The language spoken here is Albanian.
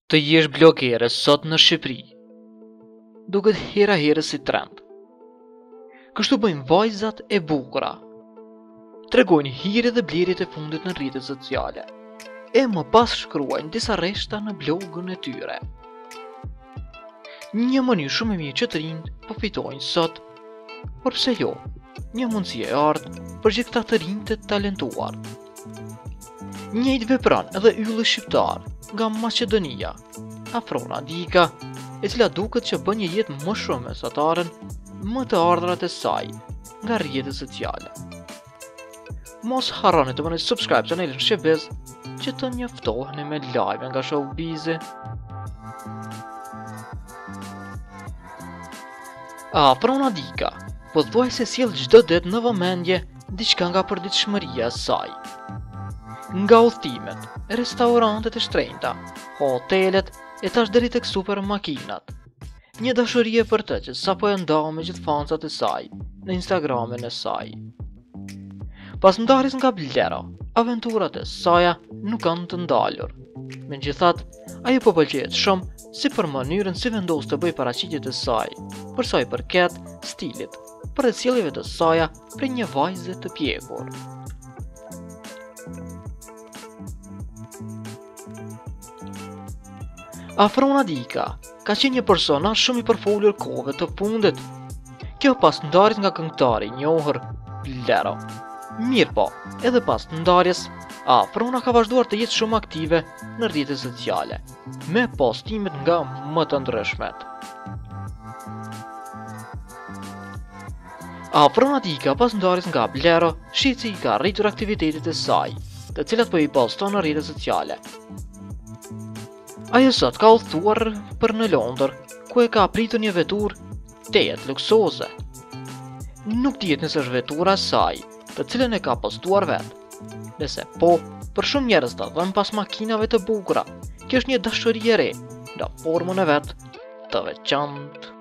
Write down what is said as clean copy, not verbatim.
Të jesh blogere sot në Shqipëri duket hera herës si trend. Kështu bëjnë vajzat e bukura. Tregojnë hire dhe blerjet e fundit në rrjetet sociale. E më pas shkruajnë disa rreshta në blogën e tyre. Një mënyrë shumë e mirë që të rinjt po fitojnë sot, por pse jo, një mundësi e artë për gjithë këta të rinjt të talentuar. Njëjtë vepron edhe ylli shqiptar nga Maqedonia, Afrona Dika, e cila duket që bën një jetë më shumë mesataren më të ardhurat e saj nga rrjetet sociale. Mos harroni të bëni subscribe chanelin Shqipez që të njoftoheni me live nga showbizi. Afrona Dika pothuajse sjell çdo ditë në vëmendje diçka nga përditshmëria e saj. Nga udhëtimet, restorantet e shtrenjta, hotelet e tash deri tek supermakinat. Një dashuri për të që sapo e ndau me gjithë fansat e saj në Instagramin e saj. Pas ndarjes nga Blero, aventurat e saja nuk kanë të ndalur. Megjithatë, ajo po pëlqejet shumë si për mënyrën si vendos të bëj paraqitjet e saj, për sa i përket stilit, për e sjelljeve të saja për një vajze të pjekur. Afrona Dika ka qenë një personazh shumë i përfolur kohëve të fundit. Kjo pas ndarjes nga këngëtari i njohur Blero. Mirë po, edhe pas ndarjes, Afrona ka vazhduar të jetë shumë aktive në rrjetet sociale, me postimet nga më të ndryshmet. Afrona Dika pas ndarjes nga Blero shihet se i ka rritur aktivitetet e saj, të cilat po i poston në rrjetet sociale. Ajo sot ka udhëtuar për në Londër, ku e ka pritur një veturë tejet luksoze. Nuk dihet nëse është vetura e saj, të cilën e ka postuar vetë. Nëse po, për shumë njerëz të dhënë pas makinave të bukura, kjo është një dashuri e re, në formën e vet të veçantë.